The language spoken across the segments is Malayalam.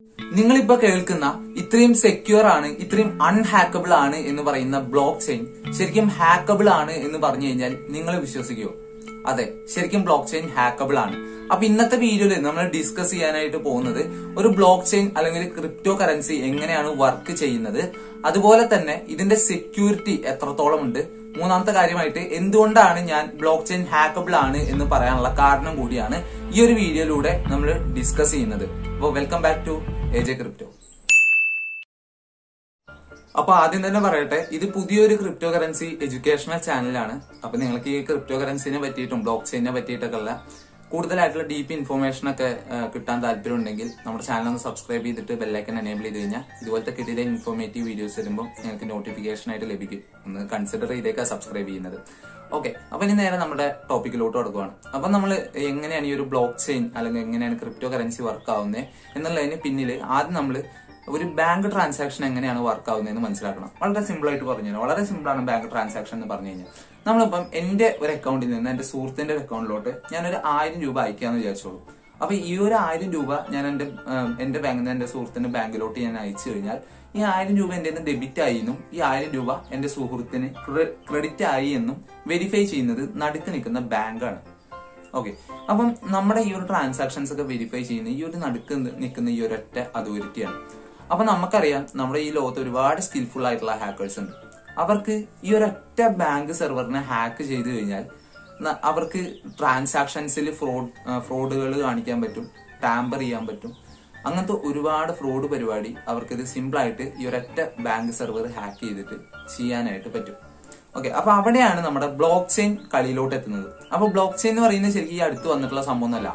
നിങ്ങളിപ്പോ കേൾക്കുന്ന ഇത്രയും സെക്യൂർ ആണ്, ഇത്രയും അൺഹാക്കബിൾ ആണ് എന്ന് പറയുന്ന ബ്ലോക്ക് ചെയിൻ ശരിക്കും ഹാക്കബിൾ ആണ് എന്ന് പറഞ്ഞു കഴിഞ്ഞാൽ നിങ്ങൾ വിശ്വസിക്കുമോ? അതെ, ശരിക്കും ബ്ലോക്ക് ചെയിൻ ഹാക്കബിൾ ആണ്. അപ്പൊ ഇന്നത്തെ വീഡിയോയിൽ നമ്മൾ ഡിസ്കസ് ചെയ്യാനായിട്ട് പോകുന്നത് ഒരു ബ്ലോക്ക് ചെയിൻ അല്ലെങ്കിൽ ക്രിപ്റ്റോ കറൻസി എങ്ങനെയാണ് വർക്ക് ചെയ്യുന്നത്, അതുപോലെ തന്നെ ഇതിന്റെ സെക്യൂരിറ്റി എത്രത്തോളം ഉണ്ട്, മൂന്നാമത്തെ കാര്യമായിട്ട് എന്തുകൊണ്ടാണ് ഞാൻ ബ്ലോക്ക് ചെയിൻ ഹാക്കബിൾ ആണ് എന്ന് പറയാനുള്ള കാരണം കൂടിയാണ് ഈ ഒരു വീഡിയോയിലൂടെ നമ്മൾ ഡിസ്കസ് ചെയ്യുന്നത്. അപ്പോൾ welcome back to AJ crypto. അപ്പൊ ആദ്യം തന്നെ പറയട്ടെ, ഇത് പുതിയൊരു ക്രിപ്റ്റോ കറൻസി എഡ്യൂക്കേഷണൽ ചാനലാണ്. അപ്പൊ നിങ്ങൾക്ക് ഈ ക്രിപ്റ്റോ കറൻസിനെ പറ്റിയിട്ടും ബ്ലോക്ക് ചെയിനെ പറ്റിയിട്ടൊക്കെ ഉള്ള കൂടുതലായിട്ടുള്ള ഡീപ്പ് ഇൻഫോർമേഷൻ ഒക്കെ കിട്ടാൻ താല്പര്യം ഉണ്ടെങ്കിൽ നമ്മുടെ ചാനൽ ഒന്ന് സബ്സ്ക്രൈബ് ചെയ്തിട്ട് ബെല്ലൈക്കൻ എനേബിൾ ചെയ്ത് കഴിഞ്ഞാൽ ഇതുപോലത്തെ കിട്ടിയ ഇൻഫോർമേറ്റീവ് വീഡിയോസ് വരുമ്പോൾ നിങ്ങൾക്ക് നോട്ടിഫിക്കേഷൻ ആയിട്ട് ലഭിക്കും. ഒന്ന് കൺസിഡർ ചെയ്തേക്കാം സബ്സ്ക്രൈബ് ചെയ്യുന്നത്. ഓക്കെ, അപ്പൊ ഇനി നേരെ നമ്മുടെ ടോപ്പിക്കിലോട്ട് കൊടുക്കുകയാണ്. അപ്പൊ നമ്മൾ എങ്ങനെയാണ് ഈ ഒരു ബ്ലോക്ക് ചെയിൻ അല്ലെങ്കിൽ എങ്ങനെയാണ് ക്രിപ്റ്റോ കറൻസി വർക്ക് ആവുന്നത് എന്നുള്ളതിന് പിന്നിൽ ആദ്യം നമ്മൾ ഒരു ബാങ്ക് ട്രാൻസാക്ഷൻ എങ്ങനെയാണ് വർക്ക് ആവുന്നതെന്ന് മനസ്സിലാക്കണം. വളരെ സിമ്പിൾ ആയിട്ട് പറഞ്ഞു കഴിഞ്ഞാൽ, വളരെ സിമ്പിൾ ആണ് ബാങ്ക് ട്രാൻസാക്ഷൻ എന്ന് പറഞ്ഞു കഴിഞ്ഞാൽ. നമ്മളിപ്പം എന്റെ ഒരു അക്കൗണ്ടിൽ നിന്ന് എന്റെ സുഹൃത്തിന്റെ ഒരു അക്കൗണ്ടിലോട്ട് ഞാനൊരു 1000 രൂപ അയക്കാന്ന് വിചാരിച്ചോളൂ. അപ്പൊ ഈ ഒരു 1000 രൂപ ഞാൻ എന്റെ ബാങ്കിൽ നിന്ന് എന്റെ സുഹൃത്തിന്റെ ബാങ്കിലോട്ട് ഞാൻ അയച്ചു കഴിഞ്ഞാൽ ഈ 1000 രൂപ എന്റെ ഡെബിറ്റ് ആയി എന്നും ഈ 1000 രൂപ എന്റെ സുഹൃത്തിന് ക്രെഡിറ്റ് ആയി എന്നും വെരിഫൈ ചെയ്യുന്നത് നടുക്ക് നിൽക്കുന്ന ബാങ്കാണ്. ഓക്കെ, അപ്പം നമ്മുടെ ഈ ഒരു ട്രാൻസാക്ഷൻസ് ഒക്കെ വെരിഫൈ ചെയ്യുന്ന ഈ ഒരു നടുക്ക് നിൽക്കുന്ന ഈ ഒരൊറ്റ അതോറിറ്റിയാണ്. അപ്പൊ നമുക്കറിയാം, നമ്മുടെ ഈ ലോകത്ത് ഒരുപാട് സ്കിൽഫുൾ ആയിട്ടുള്ള ഹാക്കേഴ്സ് ഉണ്ട്. അവർക്ക് ഈ ഒരൊറ്റ ബാങ്ക് സെർവറിനെ ഹാക്ക് ചെയ്തു കഴിഞ്ഞാൽ അവർക്ക് ട്രാൻസാക്ഷൻസിൽ ഫ്രോഡുകൾ കാണിക്കാൻ പറ്റും, ടാമ്പർ ചെയ്യാൻ പറ്റും. അങ്ങനത്തെ ഒരുപാട് ഫ്രോഡ് പരിപാടി അവർക്കിത് സിമ്പിൾ ആയിട്ട് ഈ ഒരൊറ്റ ബാങ്ക് സെർവർ ഹാക്ക് ചെയ്തിട്ട് ചെയ്യാനായിട്ട് പറ്റും. ഓക്കെ, അപ്പൊ അവിടെയാണ് നമ്മുടെ ബ്ലോക്ക് ചെയിൻ കളിയിലോട്ട് എത്തുന്നത്. അപ്പൊ ബ്ലോക്ക് ചെയിൻ എന്ന് പറയുന്നത് ശരിക്കും ഈ അടുത്ത് വന്നിട്ടുള്ള സംഭവം ഒന്നല്ല.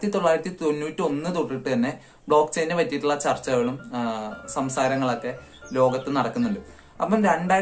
1991 തൊട്ടിട്ട് തന്നെ ബ്ലോക്ക് ചെയിനെ പറ്റിയിട്ടുള്ള ചർച്ചകളും സംസാരങ്ങളൊക്കെ ലോകത്ത് നടക്കുന്നുണ്ട്. അപ്പം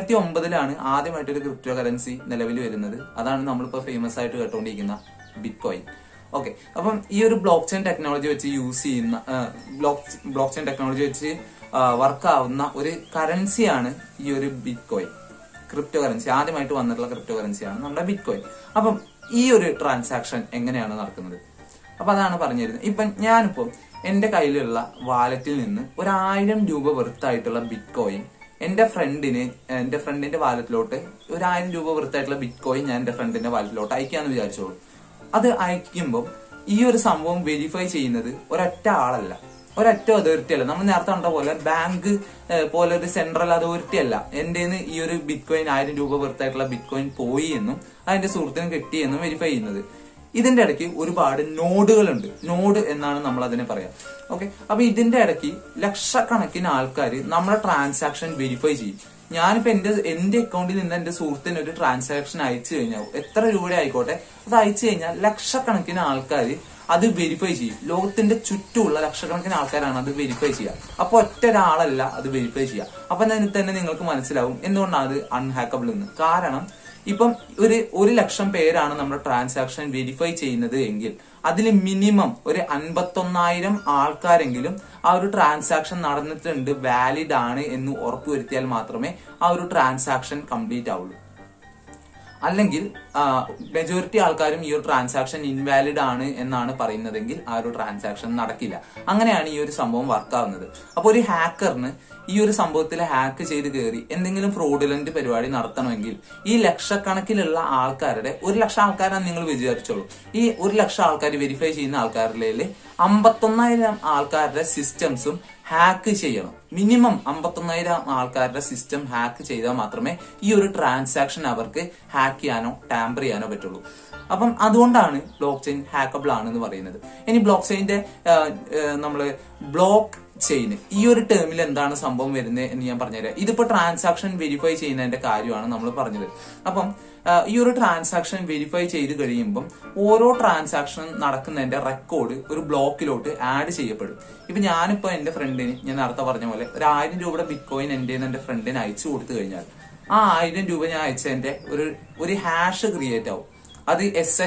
2009 ആദ്യമായിട്ടൊരു ക്രിപ്റ്റോ കറൻസി നിലവിൽ വരുന്നത്. അതാണ് നമ്മളിപ്പോ ഫേമസ് ആയിട്ട് കേട്ടുകൊണ്ടിരിക്കുന്ന ബിറ്റ്കോയിൻ. ഓക്കെ, അപ്പം ഈ ഒരു ബ്ലോക്ക് ചെയിൻ ടെക്നോളജി വെച്ച് യൂസ് ചെയ്യുന്ന ബ്ലോക്ക് ചെയിൻ ടെക്നോളജി വെച്ച് വർക്ക് ആവുന്ന ഒരു കറൻസിയാണ് ഈ ഒരു ബിറ്റ്കോയിൻ. ക്രിപ്റ്റോ കറൻസി ആദ്യമായിട്ട് വന്നിട്ടുള്ള ക്രിപ്റ്റോ കറൻസിയാണ് നമ്മുടെ ബിറ്റ്കോയിൻ. അപ്പം ഈ ഒരു ട്രാൻസാക്ഷൻ എങ്ങനെയാണ് നടക്കുന്നത്? അപ്പൊ അതാണ് പറഞ്ഞിരുന്നത്. ഇപ്പൊ ഞാനിപ്പോ എന്റെ കയ്യിലുള്ള വാലറ്റിൽ നിന്ന് 1000 രൂപ വെറുത്തായിട്ടുള്ള ബിറ്റ്കോയിൻ എന്റെ ഫ്രണ്ടിന്റെ വാലറ്റിലോട്ട് 1000 രൂപ വെറുത്തായിട്ടുള്ള ബിറ്റ്കോയിൻ ഞാൻ എന്റെ ഫ്രണ്ടിന്റെ വാലറ്റിലോട്ട് അയക്കാന്ന് വിചാരിച്ചോളൂ. അത് അയക്കുമ്പോൾ ഈ ഒരു സംഭവം വെരിഫൈ ചെയ്യുന്നത് ഒരൊറ്റ ആളല്ല, ഒരൊറ്റ അതോറിറ്റി അല്ല. നമ്മൾ നേരത്തെ കണ്ട പോലെ ബാങ്ക് പോലെ ഒരു സെൻട്രൽ അതോറിറ്റി അല്ല എന്റെ ഈ ഒരു ബിറ്റ്കോയിൻ 1000 രൂപ വെറുത്തായിട്ടുള്ള ബിറ്റ്കോയിൻ പോയി എന്നും അതിന്റെ സുഹൃത്തിന് കിട്ടിയെന്നും വെരിഫൈ ചെയ്യുന്നത്. ഇതിന്റെ ഇടയ്ക്ക് ഒരുപാട് നോഡുകളുണ്ട്. നോഡ് എന്നാണ് നമ്മൾ അതിനെ പറയാം. ഓക്കെ, അപ്പൊ ഇതിന്റെ ഇടയ്ക്ക് ലക്ഷക്കണക്കിന് ആൾക്കാർ നമ്മുടെ ട്രാൻസാക്ഷൻ വെരിഫൈ ചെയ്യും. ഞാനിപ്പോ എന്റെ അക്കൗണ്ടിൽ നിന്ന് എന്റെ സുഹൃത്തിന് ഒരു ട്രാൻസാക്ഷൻ അയച്ചു കഴിഞ്ഞാൽ എത്ര രൂപയുടെ ആയിക്കോട്ടെ, അത് അയച്ചു കഴിഞ്ഞാൽ ലക്ഷക്കണക്കിന് ആൾക്കാർ അത് വെരിഫൈ ചെയ്യും. ലോകത്തിന്റെ ചുറ്റുമുള്ള ലക്ഷക്കണക്കിന് ആൾക്കാരാണ് അത് വെരിഫൈ ചെയ്യുക. അപ്പൊ ഒറ്റ ഒരാളല്ല അത് വെരിഫൈ ചെയ്യുക. അപ്പൊ തന്നെ നിങ്ങൾക്ക് മനസ്സിലാവും എന്തുകൊണ്ടാണ് അത് അൺഹാക്കബിൾ എന്ന്. കാരണം ഇപ്പം 1,00,000 പേരാണ് നമ്മുടെ ട്രാൻസാക്ഷൻ വെരിഫൈ ചെയ്യുന്നത് എങ്കിൽ അതിൽ മിനിമം ഒരു 51,000 ആൾക്കാരെങ്കിലും ആ ഒരു ട്രാൻസാക്ഷൻ നടന്നിട്ടുണ്ട്, വാലിഡ് ആണ് എന്ന് ഉറപ്പുവരുത്തിയാൽ മാത്രമേ ആ ഒരു ട്രാൻസാക്ഷൻ കംപ്ലീറ്റ് ആവുള്ളൂ. അല്ലെങ്കിൽ മെജോറിറ്റി ആൾക്കാരും ഈ ഒരു ട്രാൻസാക്ഷൻ ഇൻവാലിഡ് ആണ് എന്നാണ് പറയുന്നതെങ്കിൽ ആ ഒരു ട്രാൻസാക്ഷൻ നടക്കില്ല. അങ്ങനെയാണ് ഈ ഒരു സംഭവം വർക്ക് ആവുന്നത്. അപ്പൊ ഒരു ഹാക്കറിന് ഈ ഒരു സംഭവത്തിൽ ഹാക്ക് ചെയ്ത് കയറി എന്തെങ്കിലും ഫ്രോഡുലന്റ് പരിപാടി നടത്തണമെങ്കിൽ ഈ ലക്ഷക്കണക്കിലുള്ള ആൾക്കാരുടെ 1,00,000 ആൾക്കാരാണ് നിങ്ങൾ വിചാരിച്ചോളൂ. ഈ 1,00,000 ആൾക്കാർ വെരിഫൈ ചെയ്യുന്ന ആൾക്കാരിൽ 51,000 ആൾക്കാരുടെ സിസ്റ്റംസും ഹാക്ക് ചെയ്യണം. മിനിമം 51,000 ആൾക്കാരുടെ സിസ്റ്റം ഹാക്ക് ചെയ്താൽ മാത്രമേ ഈ ഒരു ട്രാൻസാക്ഷൻ അവർക്ക് ഹാക്ക് ചെയ്യാനോ ടാമ്പർ ചെയ്യാനോ പറ്റുള്ളൂ. അപ്പം അതുകൊണ്ടാണ് ബ്ലോക്ക് ചെയിൻ ഹാക്കബിൾ ആണെന്ന് പറയുന്നത്. ഇനി ബ്ലോക്ക് ചെയിന്റെ നമ്മള് ബ്ലോക്ക് ചെയിൻ ഈ ഒരു ടേമിൽ എന്താണ് സംഭവം വരുന്നത് എന്ന് ഞാൻ പറഞ്ഞുതരാം. ഇതിപ്പോ ട്രാൻസാക്ഷൻ വെരിഫൈ ചെയ്യുന്നതിന്റെ കാര്യമാണ് നമ്മൾ പറഞ്ഞത്. അപ്പം ഈ ഒരു ട്രാൻസാക്ഷൻ വെരിഫൈ ചെയ്ത് കഴിയുമ്പം ഓരോ ട്രാൻസാക്ഷൻ നടക്കുന്നതിന്റെ റെക്കോർഡ് ഒരു ബ്ലോക്കിലോട്ട് ആഡ് ചെയ്യപ്പെടും. ഇപ്പൊ ഞാനിപ്പോ എന്റെ ഫ്രണ്ടിന് ഞാൻ നേരത്തെ പറഞ്ഞ പോലെ 1000 രൂപയുടെ ബിറ്റ്കോയിൻ എന്റെ ഫ്രണ്ടിന് അയച്ചു കൊടുത്തു കഴിഞ്ഞാൽ ആ 1000 രൂപ ഞാൻ അയച്ചതിന്റെ ഒരു ഹാഷ് ക്രിയേറ്റ് ആവും. അത്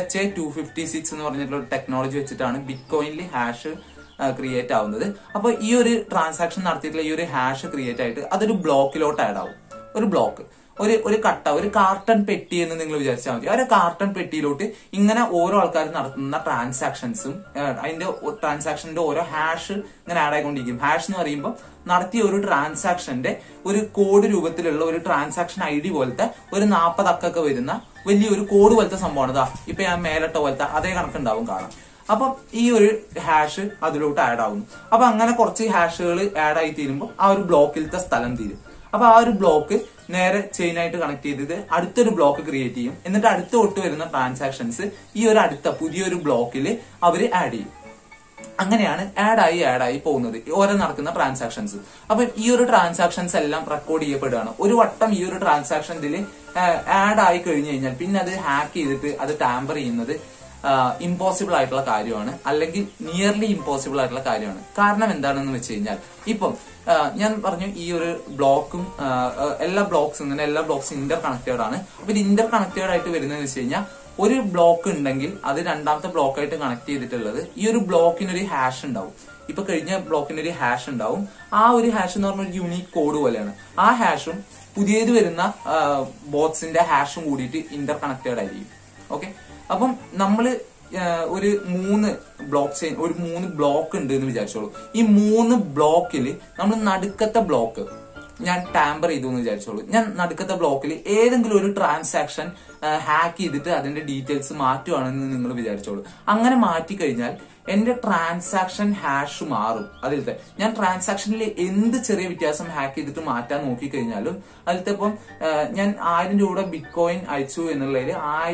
SHA-256 എന്ന് പറഞ്ഞിട്ടുള്ള ടെക്നോളജി വെച്ചിട്ടാണ് ബിറ്റ്കോയിനിൽ ഹാഷ് ക്രിയേറ്റ് ആവുന്നത്. അപ്പൊ ഈ ഒരു ട്രാൻസാക്ഷൻ നടത്തിയിട്ടുള്ള ഈ ഒരു ഹാഷ് ക്രിയേറ്റ് ആയിട്ട് അതൊരു ബ്ലോക്കിലോട്ട് ആഡ് ആവും. ഒരു ബ്ലോക്ക് ഒരു കട്ട, ഒരു കാർട്ടൺ പെട്ടി എന്ന് നിങ്ങൾ വിചാരിച്ചാൽ മതി. ഒരു കാർട്ടൺ പെട്ടിയിലോട്ട് ഇങ്ങനെ ഓരോ ആൾക്കാർ നടത്തുന്ന ട്രാൻസാക്ഷൻസും അതിന്റെ ട്രാൻസാക്ഷന്റെ ഓരോ ഹാഷ് ഇങ്ങനെ ആഡ് ആയിക്കൊണ്ടിരിക്കും. ഹാഷ് എന്ന് പറയുമ്പോൾ നടത്തിയ ഒരു ട്രാൻസാക്ഷന്റെ ഒരു കോഡ് രൂപത്തിലുള്ള ഒരു ട്രാൻസാക്ഷൻ ID പോലത്തെ ഒരു 40 അക്കൊക്കെ വരുന്ന വലിയൊരു കോഡ് പോലത്തെ സംഭവമാണ്. ഇതാ ഇപ്പൊ ഞാൻ മേലിട്ട പോലത്തെ അതേ കണക്കുണ്ടാവും കാണാം. അപ്പം ഈ ഒരു ഹാഷ് അതിലോട്ട് ആഡ് ആവുന്നു. അപ്പൊ അങ്ങനെ കുറച്ച് ഹാഷുകൾ ആഡ് ആയി തീരുമ്പോൾ ആ ഒരു ബ്ലോക്കിലത്തെ സ്ഥലം തീരും. അപ്പൊ ആ ഒരു ബ്ലോക്ക് നേരെ ചെയിൻ ആയിട്ട് കണക്ട് ചെയ്തിട്ട് അടുത്തൊരു ബ്ലോക്ക് ക്രിയേറ്റ് ചെയ്യും. എന്നിട്ട് അടുത്ത തൊട്ട് വരുന്ന ട്രാൻസാക്ഷൻസ് ഈ ഒരു അടുത്ത പുതിയൊരു ബ്ലോക്കിൽ അവര് ആഡ് ചെയ്യും. അങ്ങനെയാണ് ആഡ് ആയി പോകുന്നത് ഓരോ നടക്കുന്ന ട്രാൻസാക്ഷൻസ്. അപ്പൊ ഈ ഒരു ട്രാൻസാക്ഷൻസ് എല്ലാം റെക്കോർഡ് ചെയ്യപ്പെടുകയാണ്. ഒരു വട്ടം ഈ ഒരു ട്രാൻസാക്ഷൻ ഇതിൽ ആഡ് ആയി കഴിഞ്ഞു കഴിഞ്ഞാൽ പിന്നെ അത് ഹാക്ക് ചെയ്തിട്ട് അത് ടാമ്പർ ചെയ്യുന്നത് ഇമ്പോസിബിൾ ആയിട്ടുള്ള കാര്യമാണ്, അല്ലെങ്കിൽ നിയർലി ഇമ്പോസിബിൾ ആയിട്ടുള്ള കാര്യമാണ്. കാരണം എന്താണെന്ന് വെച്ച് കഴിഞ്ഞാൽ ഇപ്പം ഞാൻ പറഞ്ഞു ഈ ഒരു ബ്ലോക്കും എല്ലാ ബ്ലോക്സും ഇന്റർ കണക്റ്റഡ് ആണ്. അപ്പൊ ഇത് ഇന്റർ കണക്റ്റഡ് ആയിട്ട് വരുന്നതെന്ന് വെച്ച് കഴിഞ്ഞാൽ ഒരു ബ്ലോക്ക് ഉണ്ടെങ്കിൽ അത് രണ്ടാമത്തെ ബ്ലോക്കായിട്ട് കണക്ട് ചെയ്തിട്ടുള്ളത് ഈ ഒരു ബ്ലോക്കിനൊരു ഹാഷ് ഉണ്ടാവും. ഇപ്പൊ കഴിഞ്ഞ ബ്ലോക്കിനൊരു ഹാഷ് ഉണ്ടാവും. ആ ഒരു ഹാഷ് എന്ന് പറഞ്ഞ ഒരു യൂണീക് കോഡ് പോലെയാണ്. ആ ഹാഷും പുതിയത് വരുന്ന ബോട്ട്സിന്റെ ഹാഷും കൂടിയിട്ട് ഇന്റർ കണക്റ്റഡ് ആയിരിക്കും. ഓക്കെ, അപ്പം നമ്മള് ഒരു 3 ബ്ലോക്ക് ചെയിൻ, ഒരു 3 ബ്ലോക്ക് ഉണ്ട് എന്ന് വിചാരിച്ചോളൂ. ഈ 3 ബ്ലോക്കിൽ നമ്മൾ നടുക്കത്തെ ബ്ലോക്ക് ഞാൻ ടാമ്പർ ചെയ്തു എന്ന് വിചാരിച്ചോളൂ. ഞാൻ നടുക്കത്തെ ബ്ലോക്കിൽ ഏതെങ്കിലും ഒരു ട്രാൻസാക്ഷൻ ഹാക്ക് ചെയ്തിട്ട് അതിന്റെ ഡീറ്റെയിൽസ് മാറ്റുവാണെന്ന് നിങ്ങൾ വിചാരിച്ചോളൂ. അങ്ങനെ മാറ്റി കഴിഞ്ഞാൽ എന്റെ ട്രാൻസാക്ഷൻ ഹാഷ് മാറും. അതിലത്തെ ഞാൻ ട്രാൻസാക്ഷനിൽ എന്ത് ചെറിയ വ്യത്യാസം ഹാക്ക് ചെയ്തിട്ട് മാറ്റാൻ നോക്കിക്കഴിഞ്ഞാലും അതിലത്തെ ഇപ്പം ഞാൻ 1000 രൂപയുടെ ബിറ്റ് കോയിൻ അയച്ചു എന്നുള്ളതിൽ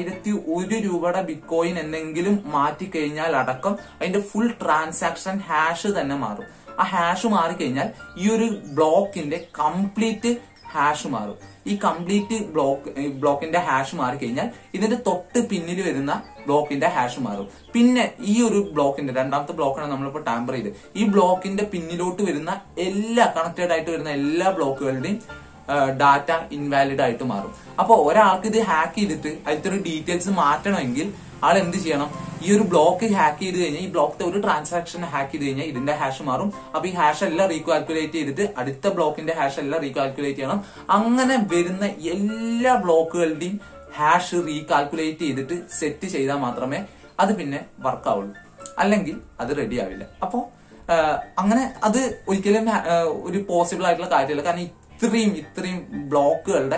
1001 രൂപയുടെ ബിറ്റ് കോയിൻ എന്തെങ്കിലും മാറ്റിക്കഴിഞ്ഞാൽ അടക്കം അതിന്റെ ഫുൾ ട്രാൻസാക്ഷൻ ഹാഷ് തന്നെ മാറും. ആ ഹാഷ് മാറിക്കഴിഞ്ഞാൽ ഈ ഒരു ബ്ലോക്കിന്റെ കംപ്ലീറ്റ് ഹാഷ് മാറും. ഈ കംപ്ലീറ്റ് ബ്ലോക്കിന്റെ ഹാഷ് മാറിക്കഴിഞ്ഞാൽ ഇതിന്റെ തൊട്ട് പിന്നിൽ വരുന്ന ബ്ലോക്കിന്റെ ഹാഷ് മാറും. പിന്നെ ഈ ഒരു ബ്ലോക്കിന്റെ രണ്ടാമത്തെ ബ്ലോക്കാണ് നമ്മളിപ്പോ ടാമ്പർ ചെയ്ത് ഈ ബ്ലോക്കിന്റെ പിന്നിലോട്ട് വരുന്ന എല്ലാ കണക്റ്റഡ് ആയിട്ട് വരുന്ന എല്ലാ ബ്ലോക്കുകളുടെയും ഡാറ്റ ഇൻവാലിഡ് ആയിട്ട് മാറും. അപ്പൊ ഒരാൾക്ക് ഇത് ഹാക്ക് ചെയ്തിട്ട് അതിലത്തെ ഒരു ഡീറ്റെയിൽസ് മാറ്റണമെങ്കിൽ ആൾ എന്ത് ചെയ്യണം? ഈ ഒരു ബ്ലോക്ക് ഹാക്ക് ചെയ്ത് കഴിഞ്ഞാൽ ഈ ബ്ലോക്കിന്റെ ഒരു ട്രാൻസാക്ഷൻ ഹാക്ക് ചെയ്ത് കഴിഞ്ഞാൽ ഇതിന്റെ ഹാഷ് മാറും. അപ്പൊ ഈ ഹാഷ് എല്ലാം റീകാൽക്കുലേറ്റ് ചെയ്തിട്ട് അടുത്ത ബ്ലോക്കിന്റെ ഹാഷ് എല്ലാം റീകാൽക്കുലേറ്റ് ചെയ്യണം. അങ്ങനെ വരുന്ന എല്ലാ ബ്ലോക്കുകളുടെയും ഹാഷ് റീകാൽക്കുലേറ്റ് ചെയ്തിട്ട് സെറ്റ് ചെയ്താൽ മാത്രമേ അത് പിന്നെ വർക്ക് ആവുള്ളൂ, അല്ലെങ്കിൽ അത് റെഡി ആവില്ല. അപ്പോ അങ്ങനെ അത് ഒരിക്കലും ഒരു പോസിബിൾ ആയിട്ടുള്ള കാര്യമല്ല. കാരണം ഇത്രയും ബ്ലോക്കുകളുടെ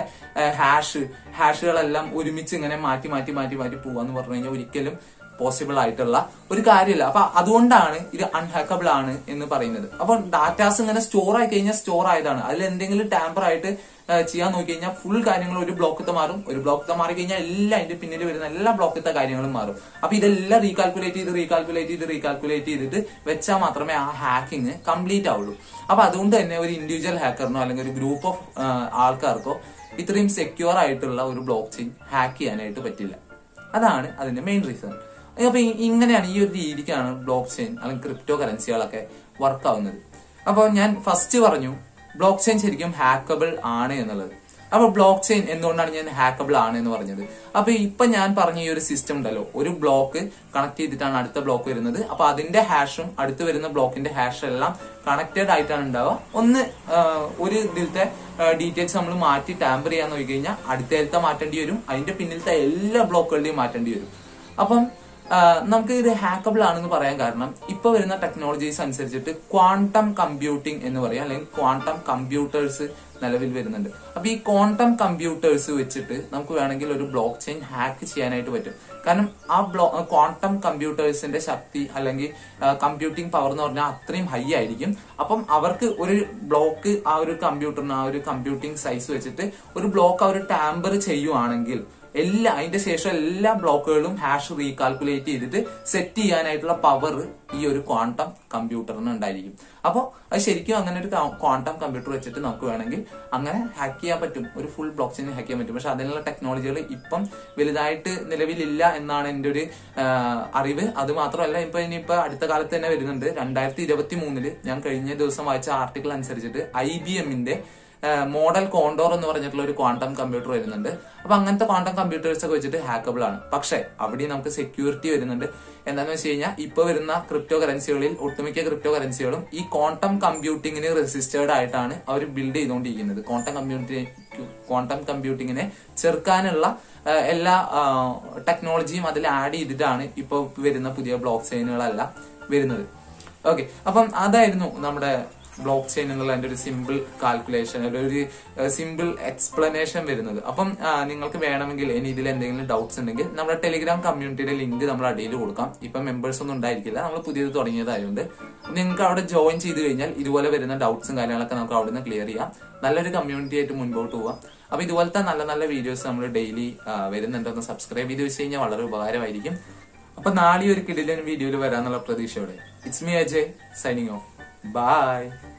ഹാഷുകളെല്ലാം ഒരുമിച്ച് ഇങ്ങനെ മാറ്റി പോവാന്ന് പറഞ്ഞു കഴിഞ്ഞാൽ ഒരിക്കലും പോസിബിൾ ആയിട്ടുള്ള ഒരു കാര്യമല്ല. അപ്പൊ അതുകൊണ്ടാണ് ഇത് അൺഹാക്കബിൾ ആണ് എന്ന് പറയുന്നത്. അപ്പൊ ഡാറ്റാസ് ഇങ്ങനെ സ്റ്റോർ ആയി കഴിഞ്ഞാൽ സ്റ്റോർ ആയതാണ്. അതിൽ എന്തെങ്കിലും ടാമ്പർ ആയിട്ട് ചെയ്യാൻ നോക്കി കഴിഞ്ഞാൽ ഫുൾ കാര്യങ്ങൾ ഒരു ബ്ലോക്കത്തെ മാറും. ഒരു ബ്ലോക്കത്തെ മാറി കഴിഞ്ഞാൽ എല്ലാം അതിന്റെ പിന്നിൽ വരുന്ന എല്ലാ ബ്ലോക്കത്തെ കാര്യങ്ങളും മാറും. അപ്പൊ ഇതെല്ലാം റീകാൽക്കുലേറ്റ് ചെയ്തിട്ട് വെച്ചാൽ മാത്രമേ ആ ഹാക്കിങ് കംപ്ലീറ്റ് ആവുള്ളൂ. അപ്പൊ അതുകൊണ്ട് തന്നെ ഒരു ഇൻഡിവിജ്വൽ ഹാക്കറിനോ അല്ലെങ്കിൽ ഒരു ഗ്രൂപ്പ് ഓഫ് ആൾക്കാർക്കോ ഇത്രയും സെക്യൂർ ആയിട്ടുള്ള ഒരു ബ്ലോക്ക് ചെയിൻ ഹാക്ക് ചെയ്യാനായിട്ട് പറ്റില്ല. അതാണ് അതിന്റെ മെയിൻ റീസൺ. അപ്പൊ ഇങ്ങനെയാണ് ഈ ഒരു രീതിക്കാണ് ബ്ലോക്ക് ചെയിൻ അല്ലെങ്കിൽ ക്രിപ്റ്റോ കറൻസികളൊക്കെ വർക്ക് ആവുന്നത്. അപ്പൊ ഞാൻ ഫസ്റ്റ് പറഞ്ഞു ബ്ലോക്ക് ചെയിൻ ശരിക്കും ഹാക്കബിൾ ആണ് എന്നുള്ളത്. അപ്പൊ ബ്ലോക്ക് ചെയിൻ എന്തുകൊണ്ടാണ് ഞാൻ ഹാക്കബിൾ ആണ് എന്ന് പറഞ്ഞത്? അപ്പൊ ഇപ്പൊ ഞാൻ പറഞ്ഞ ഈ ഒരു സിസ്റ്റം ഉണ്ടല്ലോ, ഒരു ബ്ലോക്ക് കണക്ട് ചെയ്തിട്ടാണ് അടുത്ത ബ്ലോക്ക് വരുന്നത്. അപ്പൊ അതിന്റെ ഹാഷും അടുത്ത് വരുന്ന ബ്ലോക്കിന്റെ ഹാഷും എല്ലാം കണക്റ്റഡ് ആയിട്ടാണ് ഉണ്ടാവുക. ഒരു ഇതിലത്തെ ഡീറ്റെയിൽസ് നമ്മൾ മാറ്റി ടാമ്പർ ചെയ്യാൻ നോക്കി കഴിഞ്ഞാൽ അടുത്തത്തെ മാറ്റേണ്ടി വരും, അതിന്റെ പിന്നിലത്തെ എല്ലാ ബ്ലോക്കുകളുടെയും മാറ്റേണ്ടി വരും. അപ്പം നമുക്ക് ഇത് ഹാക്കബിൾ ആണെന്ന് പറയാൻ കാരണം ഇപ്പൊ വരുന്ന ടെക്നോളജീസ് അനുസരിച്ചിട്ട് ക്വാണ്ടം കമ്പ്യൂട്ടിംഗ് എന്ന് പറയാം, അല്ലെങ്കിൽ ക്വാണ്ടം കമ്പ്യൂട്ടേഴ്സ് നിലവിൽ വരുന്നുണ്ട്. അപ്പൊ ഈ ക്വാണ്ടം കമ്പ്യൂട്ടേഴ്സ് വെച്ചിട്ട് നമുക്ക് വേണമെങ്കിൽ ഒരു ബ്ലോക്ക് ചെയിൻ ഹാക്ക് ചെയ്യാനായിട്ട് പറ്റും. കാരണം ആ ക്വാണ്ടം കമ്പ്യൂട്ടേഴ്സിന്റെ ശക്തി അല്ലെങ്കിൽ കമ്പ്യൂട്ടിംഗ് പവർ എന്ന് പറഞ്ഞാൽ അത്രയും ഹൈ ആയിരിക്കും. അപ്പം അവർക്ക് ഒരു ബ്ലോക്ക് ആ ഒരു കമ്പ്യൂട്ടറിന് ആ ഒരു കമ്പ്യൂട്ടിംഗ് സൈസ് വെച്ചിട്ട് ഒരു ബ്ലോക്ക് അവർ ടാമ്പർ ചെയ്യുവാണെങ്കിൽ അതിന്റെ ശേഷം എല്ലാ ബ്ലോക്കുകളും ഹാഷ് റീകാൽക്കുലേറ്റ് ചെയ്തിട്ട് സെറ്റ് ചെയ്യാനായിട്ടുള്ള പവർ ഈ ഒരു ക്വാണ്ടം കമ്പ്യൂട്ടറിന് ഉണ്ടായിരിക്കും. അപ്പോൾ അത് ശരിക്കും അങ്ങനെ ഒരു ക്വാണ്ടം കമ്പ്യൂട്ടർ വെച്ചിട്ട് നമുക്ക് വേണമെങ്കിൽ അങ്ങനെ ഹാക്ക് ചെയ്യാൻ പറ്റും, ഒരു ഫുൾ ബ്ലോക്ക് ചെയിൻ ഹാക്ക് ചെയ്യാൻ പറ്റും. പക്ഷെ അതിനുള്ള ടെക്നോളജികൾ ഇപ്പം വലുതായിട്ട് നിലവിലില്ല എന്നാണ് എന്റെ ഒരു അറിവ്. അത് മാത്രമല്ല ഇനിയിപ്പോ അടുത്ത കാലത്ത് തന്നെ വരുന്നുണ്ട്. 2023 ഞാൻ കഴിഞ്ഞ ദിവസം വായിച്ച ആർട്ടിക്കിൾ അനുസരിച്ചിട്ട് IBMന്റെ മോഡൽ കോണ്ടോർ എന്ന് പറഞ്ഞിട്ടുള്ള ഒരു ക്വാണ്ടം കമ്പ്യൂട്ടർ വരുന്നുണ്ട്. അപ്പൊ അങ്ങനത്തെ ക്വാണ്ടം കമ്പ്യൂട്ടേഴ്സ് ഒക്കെ വെച്ചിട്ട് ഹാക്കബിൾ ആണ്. പക്ഷെ അവിടെ നമുക്ക് സെക്യൂരിറ്റി വരുന്നുണ്ട്. എന്താന്ന് വെച്ച് കഴിഞ്ഞാൽ ഇപ്പൊ വരുന്ന ക്രിപ്റ്റോ കറൻസികളിൽ ഒട്ടുമിക്ക ക്രിപ്റ്റോ കറൻസികളും ഈ ക്വാണ്ടം കമ്പ്യൂട്ടിങ്ങിന് റെസിസ്റ്റേർഡ് ആയിട്ടാണ് അവർ ബിൽഡ് ചെയ്തുകൊണ്ടിരിക്കുന്നത്. ക്വാണ്ടം ക്വാണ്ടം കമ്പ്യൂട്ടിങ്ങിനെ ചെറുക്കാനുള്ള എല്ലാ ടെക്നോളജിയും അതിൽ ആഡ് ചെയ്തിട്ടാണ് ഇപ്പൊ വരുന്ന പുതിയ ബ്ലോക്ക് ചെയിനുകളെല്ലാം വരുന്നത്. ഓക്കെ, അപ്പം അതായിരുന്നു നമ്മുടെ ബ്ലോക്ക് ചെയിൻ എന്നുള്ള എന്റെ ഒരു സിമ്പിൾ കാൽക്കുലേഷൻ, ഒരു സിമ്പിൾ എക്സ്പ്ലനേഷൻ വരുന്നത്. അപ്പം നിങ്ങൾക്ക് വേണമെങ്കിൽ ഇനി ഇതിൽ എന്തെങ്കിലും ഡൗട്ട്സ് ഉണ്ടെങ്കിൽ നമ്മുടെ ടെലിഗ്രാം കമ്മ്യൂണിറ്റിയുടെ ലിങ്ക് നമ്മൾ അടിയിൽ കൊടുക്കാം. ഇപ്പൊ മെമ്പേഴ്സ് ഒന്നും ഉണ്ടായിരിക്കില്ല, നമ്മൾ പുതിയത് തുടങ്ങിയതായതുകൊണ്ട് നിങ്ങൾക്ക് അവിടെ ജോയിൻ ചെയ്ത് കഴിഞ്ഞാൽ ഇതുപോലെ വരുന്ന ഡൗട്ട്സും കാര്യങ്ങളൊക്കെ നമുക്ക് അവിടെ നിന്ന് ക്ലിയർ ചെയ്യാം. നല്ലൊരു കമ്മ്യൂണിറ്റി ആയിട്ട് മുൻപോട്ട് പോവാം. അപ്പൊ ഇതുപോലത്തെ നല്ല നല്ല വീഡിയോസ് നമ്മൾ ഡെയിലി വരുന്നുണ്ട്. ഒന്ന് സബ്സ്ക്രൈബ് ചെയ്ത് വെച്ച് കഴിഞ്ഞാൽ വളരെ ഉപകാരമായിരിക്കും. അപ്പൊ നാളെ ഒരു കിടിലൻ വീഡിയോയിൽ വരാന്നുള്ള പ്രതീക്ഷയോടെ it's me Ajay signing off. By.